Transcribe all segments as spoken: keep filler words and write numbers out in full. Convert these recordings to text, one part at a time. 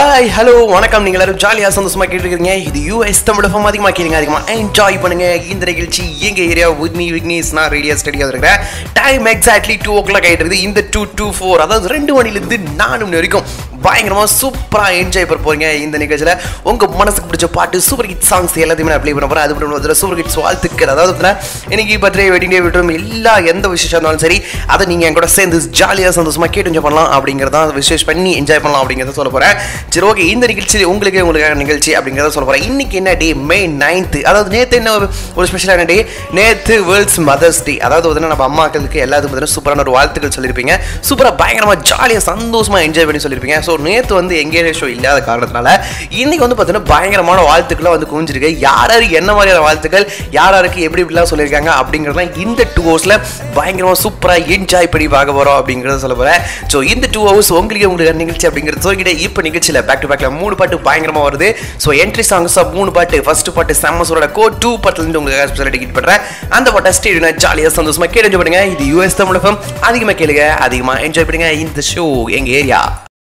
Hi hello வணக்கம். நீங்கள் எல்லாரும் ஜாலியாக சந்தோஷமாக கேட்டுருக்கீங்க. இது யூஎஸ் தமிழ் எஃப்எம். அதிகமாக கேளுங்க, அதிகமாக என்ஜாய் பண்ணுங்க. இந்த நிகழ்ச்சி எங்கள் ஏரியா வித் மீ விக்னேஷ். நான் ரேடியோ ஸ்டடியாக இருக்கிறேன். Time exactly two o'clock ஆகிட்டு இருக்குது. இந்த டூ டூ ஃபோர் அதாவது ரெண்டு மணிலேருந்து நாலு மணி வரைக்கும் பயங்கரமாக சூப்பராக என்ஜாய் பண்ண போகிறீங்க. இந்த நிகழ்ச்சியில் உங்கள் மனசுக்கு பிடிச்ச பாட்டு சூப்பர் ஹிட் சாங்ஸ் எல்லாத்தையுமே நான் ப்ளே பண்ண போகிறேன். அது மட்டும் சூப்பர் ஹிட்ஸ் வாழ்த்துக்கள். அதாவது இன்னைக்கு பர்த்டே, வெட்டிங் டே, விட்டும் எல்லா எந்த விசேஷம் இருந்தாலும் சரி, அதை நீங்கள் என் கூட சேர்ந்து ஜாலியாக சந்தோஷமாக கேட்டு என்ஜாய் பண்ணலாம் அப்படிங்கிறத விசேஷ் பண்ணி என்ஜாய் பண்ணலாம் அப்படிங்கிறத சொல்ல போகிறேன். சரி, ஓகே. இந்த நிகழ்ச்சி உங்களுக்கு உங்களுக்கான நிகழ்ச்சி அப்படிங்கிறத சொல்ல போகிறேன். இன்னைக்கு என்ன டே? மே நைன்த்து. அதாவது நேற்று என்ன ஒரு ஸ்பெஷலான டே? நேற்று வேர்ல்ட்ஸ் மதர்ஸ் டே. அதாவது பார்த்தீங்கன்னா நம்ம அம்மாக்களுக்கு எல்லாத்துக்கும் பார்த்தீங்கன்னா சூப்பரான ஒரு வாழ்த்துக்கள் சொல்லியிருப்பீங்க. சூப்பராக பயங்கரமாக ஜாலியாக சந்தோஷமாக என்ஜாய் பண்ணி சொல்லியிருப்பீங்க. ஸோ நேற்று வந்து எங்கேஜ் ஷோ இல்லாத காரணத்தினால இன்னைக்கு வந்து பார்த்தீங்கன்னா பயங்கரமான வாழ்த்துக்களை வந்து குவிஞ்சிருக்கு. யார் யாருக்கு என்ன மாதிரியான வாழ்த்துக்கள், யார் யாருக்கு எப்படி இப்படிலாம் சொல்லியிருக்காங்க அப்படிங்கிறதான் இந்த டூ ஹவர்ஸில் பயங்கரமாக சூப்பராக என்ஜாய் பண்ணி பார்க்க போகிறோம் அப்படிங்கிறத சொல்ல போகிறேன். ஸோ இந்த டூ ஹவர்ஸ் உங்களுக்கு உங்களுக்கு நிகழ்ச்சி அப்படிங்கிறது சொல்லிக்கிட்டே இப்போ நிகழ்ச்சியில் பேக் டு பேக்ல மூணு பாட்டு பயங்கரமா வருது. ஸோ என்ட்ரி சாங்ஸ் மூணு பாட்டு. ஃபர்ஸ்ட் பாட்டு செம்மசோட கோ டூ பாட்டுலேருந்து உங்களுக்கு ஸ்பெஷலாக டிக்கெட் பண்ணுறேன். அந்த பாட்டை ஸ்டேடியம் ஜாலியாக சந்தோஷமா கேட்டு என்ஜாய் பண்ணுங்க. இது யூஎஸ் தமிழ் எஃப்எம். அதிகமாக கேளுங்க, அதிகமாக என்ஜாய் பண்ணுங்க. இந்த ஷோ எங்க area.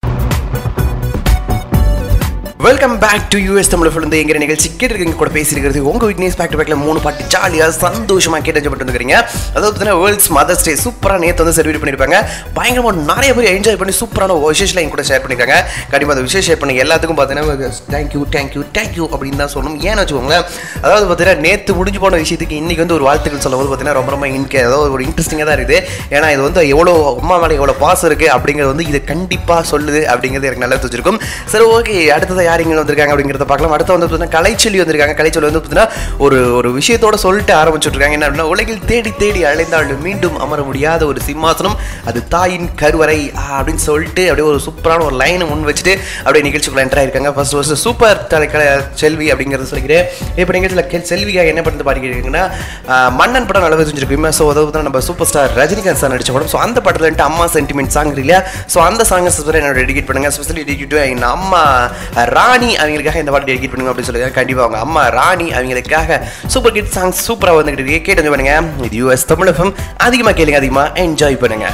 Welcome back to US Tamil FM. எங்கிற நிகழ்ச்சி கேட்டுருக்கீங்க, கூட பேசியிருக்கிறது உங்க விக்னேஷ். பேக் டு பேக்ல மூணு பாட்டு ஜாலியாக சந்தோஷமாக கேட்டு என்ஜாய் பண்ணிட்டு இருக்கிறீங்க. அதாவது பார்த்தீங்கன்னா வேர்ல்ட்ஸ் மதர்ஸ் டே சூப்பராக நேற்று வந்து செலிப்ரேட் பண்ணியிருப்பாங்க. பயங்கரமாக நிறைய பேர் என்ஜாய் பண்ணி சூப்பரான விசேஷம் என் கூட ஷேர் பண்ணியிருக்காங்க. கண்டிப்பாக அந்த விசேஷம் ஷேர் பண்ணி எல்லாத்துக்கும் பார்த்தீங்கன்னா தேங்க்யூ தேங்க்யூ தேங்க்யூ அப்படின்னு தான் சொல்லணும். ஏன்னு வச்சுக்கோங்களேன், அதாவது பார்த்தீங்கன்னா நேற்று முடிஞ்சு போன விஷயத்துக்கு இன்னைக்கு வந்து ஒரு வாழ்த்துக்கள் சொல்லும் போது பார்த்தீங்கன்னா ரொம்ப ரொம்ப இன்கே அதாவது ஒரு இன்ட்ரெஸ்டிங்காக தான் இருக்குது. ஏன்னா இது வந்து எவ்வளோ அம்மா மேலே எவ்வளோ பாசம் இருக்குது அப்படிங்கிறது வந்து இது கண்டிப்பாக சொல்லுது அப்படிங்கிறது எனக்கு நல்லா தெரிஞ்சிருக்கும். சரி, ஓகே. அடுத்தது யார் இங்கே வந்திருக்காங்க அப்படிங்கிறத பார்க்கலாம். அடுத்து வந்து பார்த்தீங்கன்னா கலைச்செல்வி வந்திருக்காங்க. கலைச்செல்வி வந்து பார்த்தீங்கன்னா ஒரு ஒரு விஷயத்தோட சொல்லிட்டு ஆரம்பிச்சுட்டு இருக்காங்க. என்ன அப்படின்னா, உலகில் தேடி தேடி அலைந்தால் மீண்டும் அமர முடியாத ஒரு சிம்மாசனம், அது தாயின் கருவறை அப்படின்னு சொல்லிட்டு அப்படியே ஒரு சூப்பரான ஒரு லைனை முன் வச்சுட்டு அப்படியே நிகழ்ச்சிக்குள்ள என்டர் ஆயிருக்காங்க. ஃபர்ஸ்ட் ஃபர்ஸ்ட் சூப்பர் செல்வி அப்படிங்கிறத சொல்லிக்கிறேன். இப்போ நிகழ்ச்சியில் செல்விகா என்ன பண்ணி பாடிக்கிறீங்கன்னா, மன்னன் படம் நல்லா தெரிஞ்சிருக்குமே. ஸோ அதாவது நம்ம சூப்பர் ஸ்டார் ரஜினிகாந்த் சார் நடிச்ச படம். ஸோ அந்த படத்தில் அம்மா சென்டிமெண்ட் சாங் இல்லையா? ஸோ அந்த சாங்கை என்னோட டெடிகேட் பண்ணுங்க. ஸ்பெஷலி டெடிகேட் எங்கள் அம்மா ராணி அவங்களுக்காக இந்த பாட்டு டெடிகேட் பண்ணுங்க அப்படின்னு சொல்லுங்க. கண்டிப்பாக அவங்க அம்மா ராணி அவங்களுக்காக சூப்பர் ஹிட் சாங் சூப்பராக வந்துகிட்டு கேட்டு என்ஜாய் பண்ணுங்க. இது யூஎஸ் தமிழ் எஃப்எம். அதிகமாக கேளுங்க, அதிகமாக என்ஜாய் பண்ணுங்க.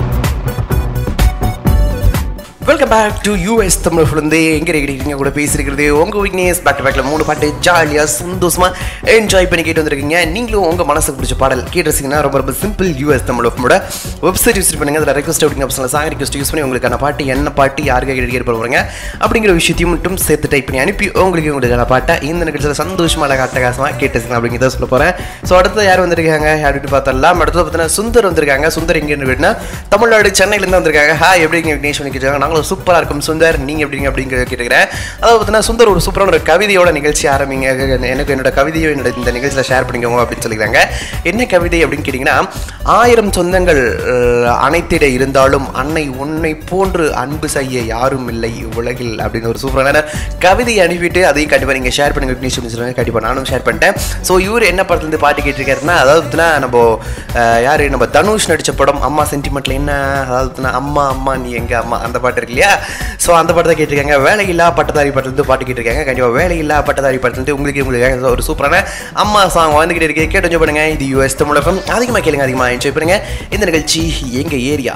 Welcome back to US Tamil FM. எங்கே இருக்கிறீங்க, கூட பேசியிருக்கிறது உங்கள் விக்னேஷ். பேக் டு பேக்கில் மூணு பாட்டு ஜாலியாக சந்தோஷமாக என்ஜாய் பண்ணி கேட்டு வந்திருக்கீங்க. நீங்களும் உங்கள் மனசுக்கு பிடிச்ச பாடல் கேட்டுருச்சிங்கன்னா ரொம்ப ரொம்ப சிம்பிள். யூஎஸ் தமிழ் எஃப்எம்மோட வெப்சைட் யூஸ் பண்ணுங்கள். அதில் ரெக்வஸ்ட் அப்படிங்கிற ஆப்ஷனில் சாங் ரெக்வஸ்ட் யூஸ் பண்ணி உங்களுக்கான பாட்டு என்ன பாட்டு யாருக்காக டெடிகேட் பண்ணுவாங்க அப்படிங்கிற விஷயத்தையும் மட்டும் சேர்த்து டைப் பண்ணி அனுப்பி உங்களுக்கு உங்களுக்கான பாட்டை இந்த நிகழ்ச்சியில் சந்தோஷமாக அட்டகாசமாக கேட்டுருச்சிங்க அப்படிங்கிறத சொல்ல போகிறேன். ஸோ அடுத்து யார் வந்திருக்காங்க யார்கிட்ட பார்த்தலாம். அடுத்தது பார்த்தீங்கன்னா சுந்தர் வந்திருக்காங்க. சுந்தர் எங்கேருந்து வீடுனா தமிழ்நாடு சென்னையிலேருந்து வந்திருக்காங்க. ஹாய், எப்படிங்க விக்னேஷ் பண்ணி கேட்டாங்க. நாங்களும் சூப்பராக இருக்கும் சுந்தர், நீங்கள் எப்படிங்க அப்படிங்கிற கேட்டுக்கிறேன். அதாவது பார்த்தீங்கன்னா சுந்தர் ஒரு சூப்பரான ஒரு கவிதையோட நிகழ்ச்சி ஆரம்பிங்க. எனக்கு என்னோட கவிதையோ என்னோட இந்த நிகழ்ச்சியில் ஷேர் பண்ணிக்கோங்க அப்படின்னு சொல்லிக்கிறாங்க. என்ன கவிதை அப்படின்னு கேட்டிங்கன்னா, ஆயிரம் சொந்தங்கள் அனைத்திட இருந்தாலும் அன்னை உன்னை போன்று அன்பு செய்ய யாரும் இல்லை உலகில் அப்படின்னு ஒரு சூப்பரான கவிதையை அனுப்பிட்டு அதையும் கண்டிப்பாக நீங்கள் ஷேர் பண்ணுங்க விக்னேஷ் அப்படின்னு சொல்லுவாங்க. கண்டிப்பாக நானும் ஷேர் பண்ணிட்டேன். ஸோ இவர் என்ன படத்துலேருந்து பாட்டு கேட்டிருக்காருன்னா, அதாவது பார்த்தீங்கன்னா நம்ம யார் நம்ம தனுஷ் நடித்த படம் அம்மா சென்டிமெண்ட்டில் என்ன, அதாவது அம்மா அம்மா நீ எங்கள் அம்மா அந்த பாட்டு இருக்கு இல்லையா? ஸோ அந்த படத்தை கேட்டிருக்காங்க. வேலையில்லா பட்டதாரி படத்துலேருந்து பாட்டு கேட்டிருக்காங்க. கண்டிப்பாக வேலையில்லா பட்டதாரி படத்துலேருந்து உங்களுக்கு உங்களுக்கு ஒரு சூப்பரான அம்மா சாங் வந்துகிட்டு இருக்கு. கேட்டு என்ஜாய் பண்ணுங்க. இது யூஎஸ் தமிழ் எஃப்எம். அதிகமாக கேளுங்க, அதிகமாக என்ஜாய் பண்ணுங்க. இந்த நிகழ்ச்சி எங்கள் ஏரியா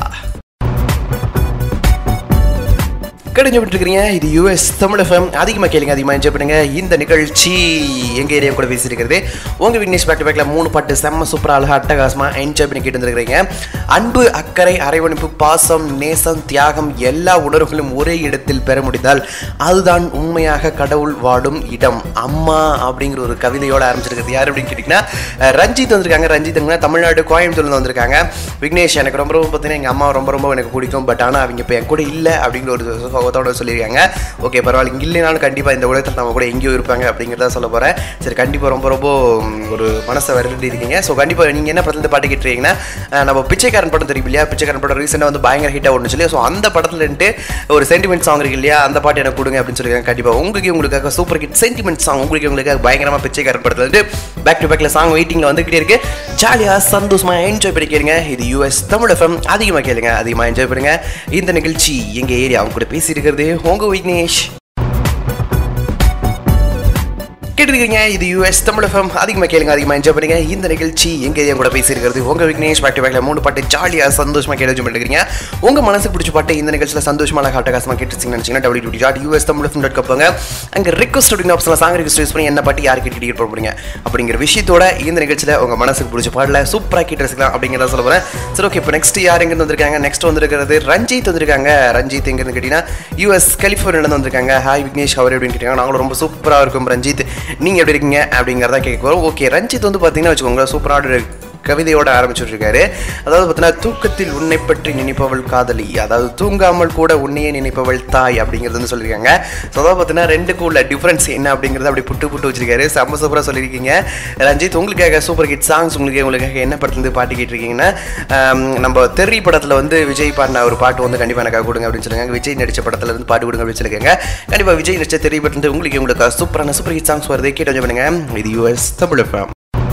கிடைஞ்சிருக்கிறீங்க. இது யூஎஸ் தமிழ் எஃப்எம். அதிகமாக கேளுங்க, அதிகமாக என்ஜாய் பண்ணுங்க. இந்த நிகழ்ச்சி எங்கள் ஏரியா கூட பேசியிருக்கிறது உங்கள் விக்னேஷ். பேக் டு பேக்கில் மூணு பாட்டு செம்ம சூப்பராக அழகாக அட்டகாசமாக என்ஜாய் பண்ணி கேட்டு வந்துருக்கிறீங்க. அன்பு, அக்கறை, அரவணைப்பு, பாசம், நேசம், தியாகம் எல்லா உணர்வுகளும் ஒரே இடத்தில் பெற முடிந்தால் அதுதான் உண்மையாக கடவுள் வாடும் இடம் அம்மா அப்படிங்கிற ஒரு கவிதையோடு ஆரம்பிச்சிருக்கிறது. யார் அப்படின்னு கேட்டிங்கன்னா ரஞ்சித் வந்திருக்காங்க. ரஞ்சித் தமிழ்நாடு கோயம்புத்தூர்ல வந்திருக்காங்க. விக்னேஷ், எனக்கு ரொம்ப ரொம்ப பார்த்தீங்கன்னா எங்கள் அம்மா ரொம்ப ரொம்ப எனக்கு பிடிக்கும். பட் ஆனால் அவங்க இப்போ என் கூட இல்லை அப்படிங்கிற ஒரு சொல்லியிருக்காங்க. ஓகே, பரவாயில்ல. இங்கே இல்லைனாலும் கண்டிப்பாக இந்த உலகத்தில் நம்ம கூட எங்கேயோ இருப்பாங்க அப்படிங்கிறத சொல்ல போகிறேன். சரி, கண்டிப்பாக ரொம்ப ரொம்ப ஒரு மனசை வருடி இருக்கீங்க. ஸோ கண்டிப்பாக நீங்கள் என்ன படத்தில் பாட்டு கேட்டுருக்கீங்கன்னா, நம்ம பிச்சைக்காரன் படம் தெரியும் இல்லையா? பிச்சைக்காரன் படம் ரீசெண்டாக வந்து பயங்கர ஹிட்டாக ஒன்று சொல்லி, ஸோ அந்த படத்துலன்ட்டு ஒரு சென்டிமெண்ட் சாங் இருக்கு இல்லையா? அந்த பாட்டு எனக்கு கொடுங்க அப்படின்னு சொல்லியிருக்காங்க. கண்டிப்பாக உங்களுக்கு உங்களுக்காக சூப்பர் ஹிட் சென்டிமெண்ட் சாங் உங்களுக்கு உங்களுக்காக பயங்கரமாக பிச்சைக்காரன் படத்தில் வந்து பேக் டு பேக்கில் சாங் வெயிட்டிங்கில் வந்துகிட்டே இருக்கு. ஜாலியாக சந்தோஷமாக என்ஜாய் பண்ணி கேளுங்க. இது யூஎஸ் தமிழ் எஃப்எம். அதிகமாக கேளுங்க, அதிகமாக என்ஜாய் பண்ணுங்க. இந்த நிகழ்ச்சி எங்கள் ஏரியா அவங்க கூட பேசியிருக்கிறது உங்க விக்னேஷ். கேட்டிருக்கீங்க இது யூஎஸ் தமிழ் எஃப்எம். அதிகமாக கேளுங்க, அதிகமாக என்ஜாய் பண்ணுங்க. இந்த நிகழ்ச்சி எங்க ஏன் கூட பேசியிருக்கிறது உங்க விக்னேஷ். பேக் டு பேக்ல மூணு பாட்டு ஜாலியாக சந்தோஷமாக கேட்டு பண்ணிருக்கீங்க. உங்க மனசுக்கு பிடிச்ச பாட்டு இந்த நிகழ்ச்சியில் சந்தோஷமாக காட்டகாசமாக கேட்டுச்சிங்கன்னு நினைச்சீங்கன்னா W W dot US Tamil FM dot com அங்கே ரிக்வஸ்ட் அப்படிங்கிற ஆப்ஷனில் சாங் ரிக்வஸ்ட் யூஸ் பண்ணி என்ன பாட்டு யாருக்கு கேட்டு போட போறீங்க அப்படிங்கிற விஷயத்தோட இந்த நிகழ்ச்சியில் உங்க மனசுக்கு பிடிச்ச பாடல சூப்பராக கேட்டு ரசிக்கலாம் அப்படிங்கிறத சொல்ல போறேன். சரி, ஓகே. இப்போ நெக்ஸ்ட் யார் எங்கேருந்து வந்திருக்காங்க? நெக்ஸ்ட் வந்துருக்கிறது ரஞ்சித் வந்திருக்காங்க. ரஞ்சித் எங்கேருந்து கேட்டீங்கன்னா யூஎஸ் கலிஃபோர்னியாவில் வந்திருக்காங்க. ஹாய் விக்னேஷ், அவர் எப்படின்னு கேட்டீங்கன்னா நாங்களும் ரொம்ப சூப்பராக இருக்கும் ரஞ்சித், நீங்க எப்படி இருக்கீங்க அப்படிங்கிறத கேட்க வரும். ஓகே, ரஞ்சித் வந்து பார்த்தீங்கன்னா வச்சுக்கோங்க சூப்பரான கவிதையோட ஆரம்பிச்சுருக்காரு. அதாவது பார்த்தீங்கன்னா தூக்கத்தில் உன்னை பற்றி நினைப்பவள் காதலி, அதாவது தூங்காமல் கூட உன்னையே நினைப்பவள் தாய் அப்படிங்கிறது வந்து சொல்லியிருக்காங்க. ஸோ அதாவது பார்த்தீங்கன்னா ரெண்டுக்கும் உள்ள டிஃப்ரென்ஸ் என்ன அப்படிங்கிறத அப்படி புட்டு புட்டு வச்சிருக்காரு. செம்ம சூப்பராக சொல்லியிருக்கீங்க ரஞ்சித். உங்களுக்காக சூப்பர் ஹிட் சாங்ஸ் உங்களுக்கு உங்களுக்காக என்ன படத்துலேருந்து பாட்டு கேட்டிருக்கீங்கன்னா நம்ம தெரி படத்தில் வந்து விஜய் பாடின ஒரு பாட்டு வந்து கண்டிப்பாக எனக்காக கொடுங்க அப்படின்னு சொல்லுங்க. விஜய் நடித்த படத்தில் இருந்து பாட்டு கொடுங்க அப்படின்னு சொல்லியிருக்காங்க. கண்டிப்பாக விஜய் நடித்த தெரி படத்துலேருந்து உங்களுக்கு உங்களுக்கு சூப்பரான சூப்பர் ஹிட் சாங்ஸ் வருது, கேட்டு பண்ணுங்க. இது US Tamil FM.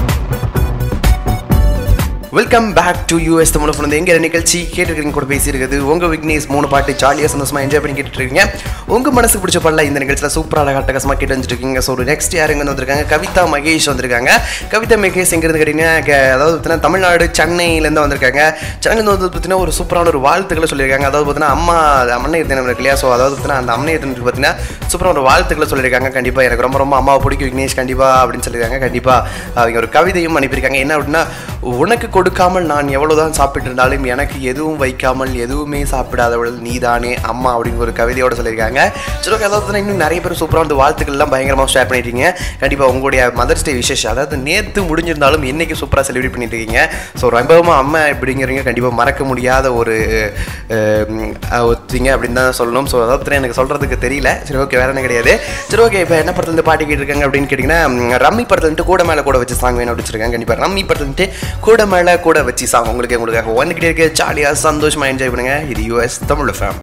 Welcome back to US Tamil FM. எங்க நிகழ்ச்சி கேட்டுருக்கீங்க கூட பேசியிருக்கிறது உங்க விக்னேஷ். மூணு பாட்டு ஜாலியாக சந்தோஷமா என்ஜாய் பண்ணி கேட்டுட்டு இருக்கீங்க. உங்க மனசுக்கு பிடிச்ச பாடல இந்த நிகழ்ச்சியில் சூப்பராக கட்டகசமாக கேட்டு வந்துருக்கீங்க. ஸோ நெக்ஸ்ட் யார் எங்கே வந்திருக்காங்க? கவிதா மகேஷ் வந்திருக்காங்க. கவிதா மகேஷ் எங்கேருந்து கேட்டீங்கன்னா அதாவது பார்த்தீங்கன்னா தமிழ்நாடு சென்னையிலேருந்து வந்திருக்காங்க. சென்னையிலேருந்து வந்து பார்த்தீங்கன்னா ஒரு சூப்பரான ஒரு வாழ்த்துக்களை சொல்லியிருக்காங்க. அதாவது பார்த்தீங்கன்னா அம்மா அம்மனை இருந்தேன் இருக்கு இல்லையா? ஸோ அதாவது பார்த்தீங்கன்னா அந்த அம்மனை இருந்து பார்த்தீங்கன்னா சூப்பரான ஒரு வாழ்த்துக்களை சொல்லியிருக்காங்க. கண்டிப்பாக எனக்கு ரொம்ப ரொம்ப அம்மாவை பிடிக்கும் விக்னேஷ் கண்டிப்பாக அப்படின்னு சொல்லியிருக்காங்க. கண்டிப்பாக அவங்க ஒரு கவிதையும் அனுப்பியிருக்காங்க. என்ன அப்படின்னா, உனக்கு கொடுக்காமல் நான் எவ்வளோதான் சாப்பிட்டு இருந்தாலும் எனக்கு எதுவும் வைக்காமல் எதுவுமே சாப்பிடாதவள் நீதானே அம்மா அப்படின்னு ஒரு கவிதையோடு சொல்லியிருக்காங்க. சரி, ஓகே. அதாவது இன்னும் நிறைய பேர் சூப்பராக வந்து வாழ்த்துக்கள்லாம் பயங்கரமாக ஷேர் பண்ணிட்டீங்க. கண்டிப்பாக உங்களுடைய மதர்ஸ் டே விசேஷம் அதாவது நேற்று முடிஞ்சிருந்தாலும் இன்றைக்கி சூப்பராக செலிப்ரேட் பண்ணிட்டு இருக்கீங்க. ஸோ ரொம்பவும் அம்மா அப்படிங்கிறீங்க கண்டிப்பாக மறக்க முடியாத ஒரு ஒருத்திங்க அப்படின்னு தான் சொல்லணும். ஸோ அதாவது எனக்கு சொல்கிறதுக்கு தெரியல. சரி, ஓகே, வேறு என்ன கிடையாது. சரி, ஓகே. இப்போ என்ன படத்துலேருந்து பாட்டு கேட்டிருக்காங்க அப்படின்னு கேட்டிங்கன்னா ரம்மி படத்துலேருந்து கூட மேலே கூட வச்சு சாங் வேணும் அப்படின்னு சொல்லியிருக்காங்க. கண்டிப்பாக ரம்மி படத்துலேருந்து கூட மேலே கூட வச்சு சாங் உங்களுக்கு உங்களுக்காக வந்துக்கிட்டே இருக்க. ஜாலியாக சந்தோஷமாக என்ஜாய் பண்ணுங்க. இது யூஎஸ் தமிழ் எஃப்எம்.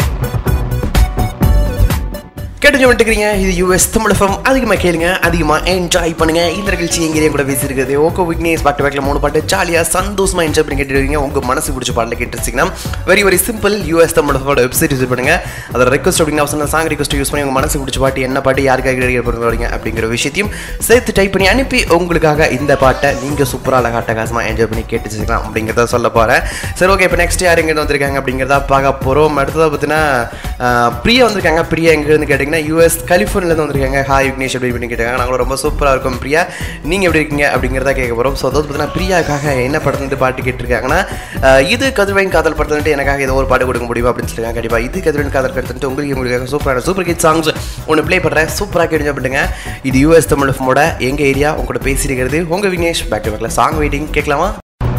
கேட்டு வந்துருக்கீங்க. இது யூஎஸ் தமிழ் எஃப்எம். அதிகமாக கேளுங்க, அதிகமாக என்ஜாய் பண்ணுங்க. இந்த நிகழ்ச்சி எங்கேயும் கூட பேசியிருக்கிறது ஓகோ விக்னேஷ். பேக் டு பேக்ல மூணு பாட்டு ஜாலியாக சந்தோஷமாக என்ஜாய் பண்ணி கேட்டுருக்கீங்க. உங்கள் மனசு பிடிச்ச பாட்டில் கேட்டுருச்சிங்கன்னா very very simple. US Tamil எஃப்எம்மோட வெப்சைட் யூஸ் பண்ணுங்க. அதோட ரெக்வஸ்ட் அப்படிங்கிற ஆப்ஷனில் சாங் ரெக்வஸ்ட் யூஸ் பண்ணி உங்கள் மனசு பிடிச்ச பாட்டு என்ன பாட்டு யாருக்காக வரீங்க அப்படிங்கிற விஷயத்தையும் சேர்த்து டைப் பண்ணி அனுப்பி உங்களுக்காக இந்த பாட்டை நீங்கள் சூப்பராக அழகாட்ட காசமாக என்ஜாய் பண்ணி கேட்டுச்சிக்கலாம் அப்படிங்கிறத சொல்ல போகிறேன். சரி, ஓகே. இப்போ நெக்ஸ்ட் யார் எங்கேருந்து வந்திருக்காங்க அப்படிங்கிறத பார்க்க போகிறோம். அடுத்ததாக பார்த்தீங்கன்னா பிரியா வந்திருக்காங்க. பிரியா எங்கேருந்து கேட்டிங்கன்னா யூஎஸ் கலிஃபோர்னியாவில் வந்திருக்காங்க. ஹாய் விக்னேஷ் எப்படி பண்ணி கேட்டாங்க. நாங்களும் ரொம்ப சூப்பராக இருக்கும் பிரியா, நீங்கள் எப்படி இருக்கீங்க அப்படிங்கிறத கேட்க போகிறோம். ஸோ அதாவது பார்த்தீங்கன்னா பிரியாக்காக என்ன படத்துலேருந்து பாட்டு கேட்டிருக்காங்கன்னா இது கதிர்வேன் காதல் படத்துலேருந்து எனக்காக ஏதோ ஒரு பாட்டு கொடுக்க முடியுமா அப்படின்னு சொல்லியிருக்காங்க. கண்டிப்பாக இது கதிர்வேன் காதல் படத்துட்டு உங்களுக்கு உங்களுக்காக சூப்பரான சூப்பர் ஹிட் சாங்ஸ் ஒன்று ப்ளே பண்ணுறேன். சூப்பராக கேட்டு பண்ணுங்க. இது யூஎஸ் தமிழ் எஃப்எம்மோட எங்கள் ஏரியா உங்களோட பேசியிருக்கிறது உங்கள் விக்னேஷ். பேக் டு பேக்ல சாங் வெயிட்டிங் கேட்கலாமா?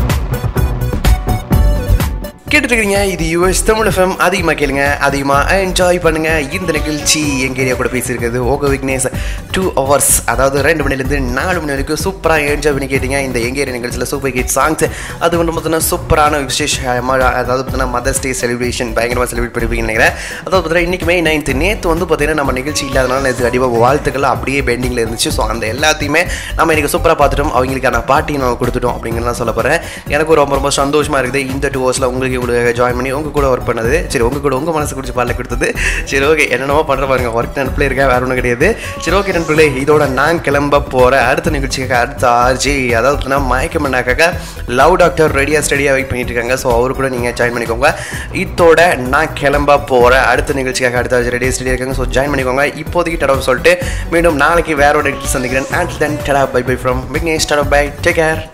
கேட்டுருக்கீங்க. இது யூஎஸ் தமிழ் எஃப்எம். அதிகமாக கேளுங்க, அதிகமாக என்ஜாய் பண்ணுங்க. இந்த நிகழ்ச்சி எங்கள் ஏரியா கூட பேசியிருக்கிறது ஓகோ விக்னேஷ். டூ ஹவர்ஸ் அதாவது ரெண்டு மணிலேருந்து நாலு மணி வரைக்கும் சூப்பராக என்ஜாய் பண்ணி கேட்டீங்க. இந்த எங்கள் ஏரியா நிகழ்ச்சியில் சூப்பர் ஹிட் சாங்ஸ் அது வந்து பார்த்தீங்கன்னா சூப்பரான விசேஷமாக அதாவது பார்த்தீங்கன்னா மதர்ஸ் டே செலிப்ரேஷன் பயங்கரமாக செலிப்ரேட் பண்ணிப்பீங்கன்னு நினைக்கிறேன். அதாவது பார்த்தீங்கன்னா இன்றைக்கி மே நைன்த்து நேற்று வந்து பார்த்தீங்கன்னா நம்ம நிகழ்ச்சி இல்லாதனால நேற்று கண்டிப்பாக வாழ்த்துக்கள் அப்படியே பெண்டிங்கில் இருந்துச்சு. ஸோ அந்த எல்லாத்தையுமே நம்ம இன்றைக்கி சூப்பராக பார்த்துட்டோம். அவங்களுக்கான பாட்டியும் நம்ம கொடுத்துட்டோம் அப்படிங்கிறதான் சொல்ல போகிறேன். எனக்கு ரொம்ப ரொம்ப சந்தோஷமாக இருக்குது இந்த டூ ஹவர்ஸில் உங்களுக்கு உங்களுக்கு ஜாயின் பண்ணி உங்கள் கூட ஒர்க் பண்ணது. சரி, உங்கள் கூட உங்கள் மனசு குடிச்சு பாடல கொடுத்தது. சரி, ஓகே. என்னென்னமோ பண்ணுற பாருங்க, ஒர்க் நட்பில் இருக்கா, வேறு ஒன்றும் கிடையாது. சரி, ஓகே நண்பர்களே, இதோட நான் கிளம்ப போகிற அடுத்த நிகழ்ச்சிக்காக அடுத்த ஆர்ஜி அதாவது மயக்கம் பண்ணாக்காக லவ் டாக்டர் ரெடியாக ஸ்டடியாக வெயிட் பண்ணிட்டு இருக்காங்க. ஸோ அவரு கூட நீங்கள் ஜாயின் பண்ணிக்கோங்க. இதோட நான் கிளம்ப போகிற அடுத்த நிகழ்ச்சிக்காக அடுத்த ஆர்ஜி ரெடியாக ஸ்டடியாக இருக்காங்க. ஸோ ஜாயின் பண்ணிக்கோங்க. இப்போதைக்கு டடா சொல்லிட்டு மீண்டும் நாளைக்கு வேற ஒரு நிகழ்ச்சி சந்திக்கிறேன். அண்ட் தென் டடா பை பை ஃப்ரம் விக்னேஷ். டடா பை, டேக் கேர்.